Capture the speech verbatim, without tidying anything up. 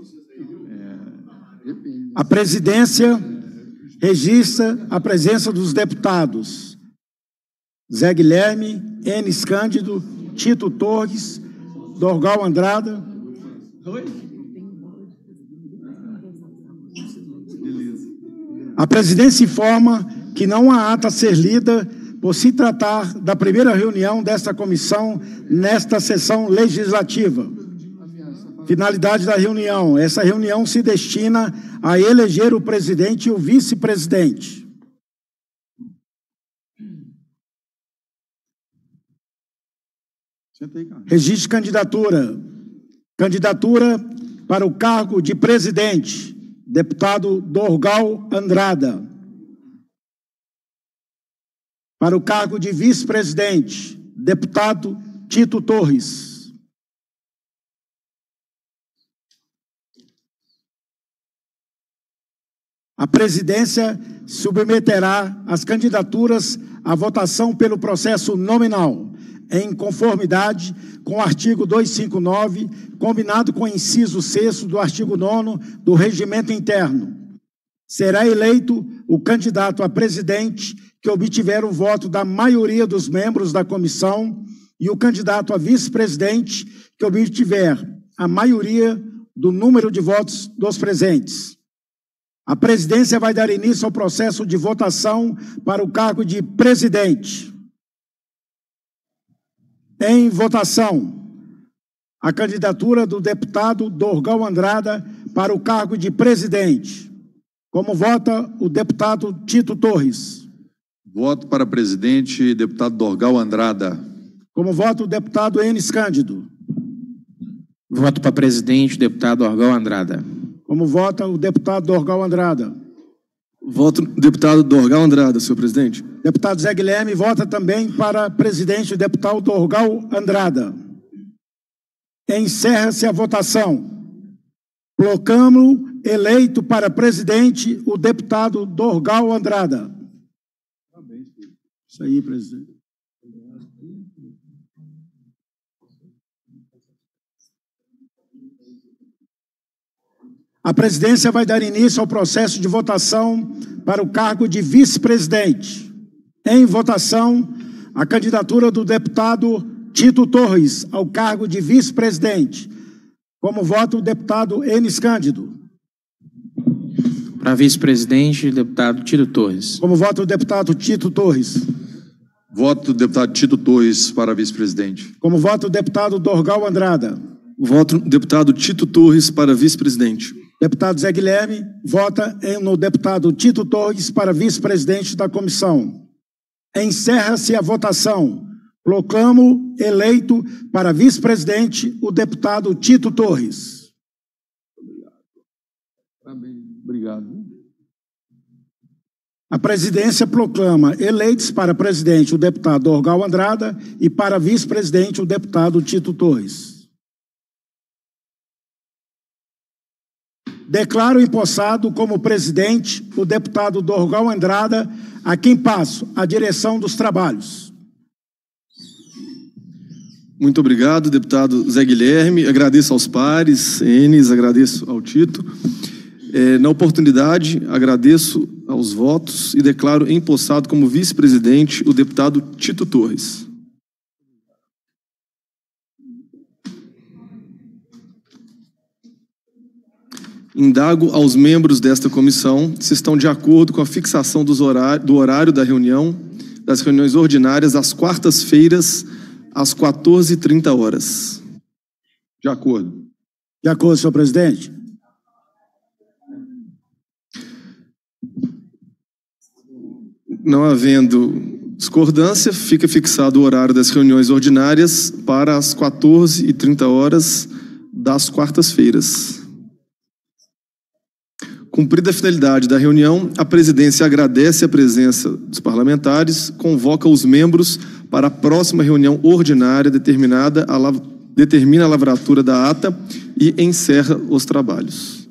A presidência registra a presença dos deputados Zé Guilherme, Enes Cândido, Tito Torres, Dorgal Andrada. A presidência informa que não há ata a ser lida por se tratar da primeira reunião desta comissão nesta sessão legislativa. Finalidade da reunião. Essa reunião se destina a eleger o presidente e o vice-presidente. Registro de candidatura. Candidatura para o cargo de presidente, deputado Dorgal Andrada. Para o cargo de vice-presidente, deputado Tito Torres. A presidência submeterá as candidaturas à votação pelo processo nominal, em conformidade com o artigo duzentos e cinquenta e nove, combinado com o inciso sexto do artigo nono do Regimento Interno. Será eleito o candidato a presidente que obtiver o voto da maioria dos membros da comissão e o candidato a vice-presidente que obtiver a maioria do número de votos dos presentes. A presidência vai dar início ao processo de votação para o cargo de presidente. Em votação, a candidatura do deputado Dorgal Andrada para o cargo de presidente. Como vota o deputado Tito Torres? Voto para presidente, deputado Dorgal Andrada. Como vota o deputado Enes Cândido? Voto para presidente, deputado Dorgal Andrada. Como vota o deputado Dorgal Andrada? Voto deputado Dorgal Andrada, senhor presidente. Deputado Zé Guilherme vota também para presidente o deputado Dorgal Andrada. Encerra-se a votação. Proclamo eleito para presidente o deputado Dorgal Andrada. Isso aí, presidente. A presidência vai dar início ao processo de votação para o cargo de vice-presidente. Em votação, a candidatura do deputado Tito Torres ao cargo de vice-presidente. Como vota o deputado Enes Cândido? Para vice-presidente, deputado Tito Torres. Como vota o deputado Tito Torres? Voto do deputado Tito Torres para vice-presidente. Como vota o deputado Dorgal Andrada? Voto deputado Tito Torres para vice-presidente. Deputado Zé Guilherme vota no deputado Tito Torres para vice-presidente da comissão. Encerra-se a votação. Proclamo eleito para vice-presidente o deputado Tito Torres. Obrigado. A presidência proclama eleitos para presidente o deputado Dorgal Andrada e para vice-presidente o deputado Tito Torres. Declaro empossado como presidente o deputado Dorgal Andrada, a quem passo a direção dos trabalhos. Muito obrigado, deputado Zé Guilherme. Agradeço aos pares, Enes, agradeço ao Tito. É, na oportunidade, agradeço aos votos e declaro empossado como vice-presidente o deputado Tito Torres. Indago aos membros desta comissão se estão de acordo com a fixação dos horário, do horário da reunião, das reuniões ordinárias, às quartas-feiras, às quatorze e trinta horas. De acordo. De acordo, senhor presidente. Não havendo discordância, fica fixado o horário das reuniões ordinárias para as quatorze e trinta horas das quartas-feiras. Cumprida a finalidade da reunião, a presidência agradece a presença dos parlamentares, convoca os membros para a próxima reunião ordinária determinada, a, determina a lavratura da ata e encerra os trabalhos.